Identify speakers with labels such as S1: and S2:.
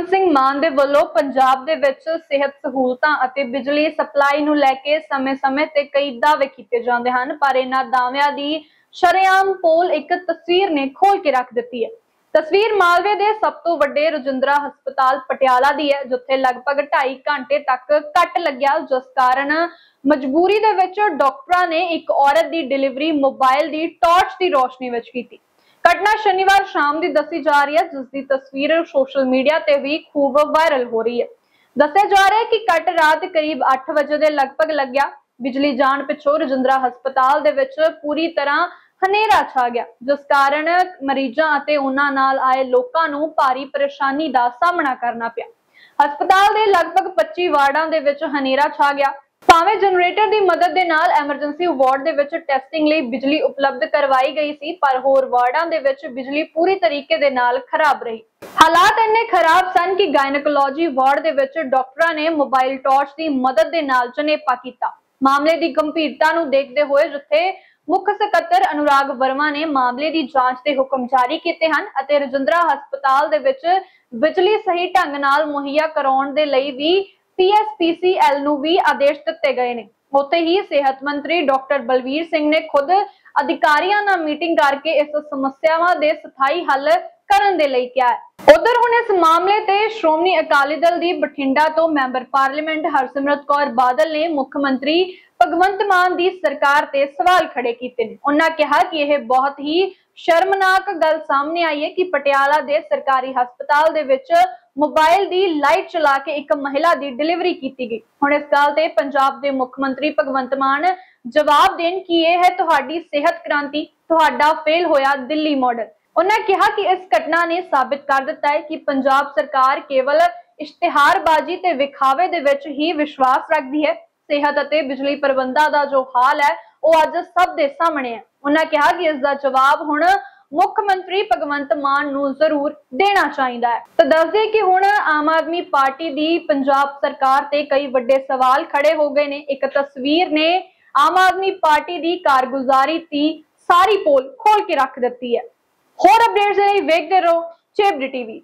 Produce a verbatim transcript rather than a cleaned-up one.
S1: भगवंत सिंह मान दे वल्लों पंजाब दे विच सेहत सहूलतां अते बिजली सप्लाई नूं लैके समय समय ते कई दावे कीते जांदे हन, पर इन्हां दाविआं दी शरेआम पोल एक तस्वीर ने खोल के रख दित्ती है। तस्वीर मालवे दे सब तो वड्डे रजिंद्रा हस्पताल पटियाला दी है, जिथे लगभग ढाई घंटे तक कट लग्या, जिस कारण मजबूरी दे विच डॉक्टरां ने एक औरत दी डिलीवरी मोबाइल दी टॉर्च दी रोशनी विच कीती। घटना शनिवार शाम की दसी जा रही है, जिसकी तस्वीर सोशल मीडिया ते भी खूब वायरल हो रही है। दस्या जा रहा है कि कट रात करीब अठ बजे के लगभग लग्या। बिजली जान पिछों रजिंद्रा हस्पताल दे विच पूरी तरह हनेरा छा गया, जिस कारण मरीजां अते उन्हां नाल आए लोकां नूं भारी परेशानी का सामना करना पिया। हस्पताल दे लगभग पच्ची वार्डां दे विच हनेरा छा गया। भावें जनरेटर की मदद दे नाल एमरजेंसी वार्ड दे विच टेस्टिंग लई बिजली उपलब्ध करवाई गई सी, पर होर वार्डां दे विच बिजली पूरी तरीके दे नाल खराब रही। हालात इन्ने खराब सन कि गायनेकोलॉजी वार्ड दे विच डॉक्टरां ने मोबाइल टॉर्च की मदद दे नाल जनेपा कीता। मामले की गंभीरता नूं देखदे होए जिथे मुख सकत्तर अनुराग वर्मा ने मामले की जांच के हुक्म जारी किए हैं अते रजिंद्रा हस्पताल दे विच बिजली सही ढंग नाल मुहैया कराउण दे लई भी P S P C L नूं भी आदेश दिते गए ने। उत्थे ही सेहत मंत्री डॉक्टर बलवीर सिंह ने खुद अधिकारियों नाल मीटिंग करके इस समस्यावां दे स्थाई हल करन दे लई कहा है। उधर हुण इस मामले ते श्रोमणी अकाली दल दी बठिंडा तो मैंबर पार्लीमेंट हरसिमरत कौर बादल ने मुख्यमंत्री भगवंत मान दी सरकार ते सवाल खड़े कीते ने। उन्होंने कहा कि यह बहुत ही शर्मनाक गल सामने आई है कि पटियाला दे सरकारी हस्पताल दे विच मोबाइल दी लाइट चला के एक महिला दी डिलीवरी की गई। हुण इस गल ते पंजाब दे मुख्यमंत्री भगवंत मान जवाब देन कि यह है तुहाडी सेहत क्रांति, तुहाडा फेल होया दिल्ली मॉडल। उन्होंने कहा कि इस घटना ने साबित कर दिता है कि पंजाब सरकार केवल इश्तिहारबाजी ते विखावे दे विच ही विश्वास रखती है। सेहत अते बिजली प्रबंधा दा जो हाल है वह अज सब दे सामने है। उन्होंने कहा कि इसका जवाब हुण मुख्यमंत्री भगवंत मान नूं जरूर देना चाहिए है। तो दस दे कि हुण आम आदमी पार्टी दी पंजाब सरकार ते कई वड्डे सवाल खड़े हो गए ने। एक तस्वीर ने आम आदमी पार्टी दी कारगुजारी दी सारी पोल खोल के रख दित्ती है। होर अपडेट्स वेखते रहो चेबड़ी टीवी।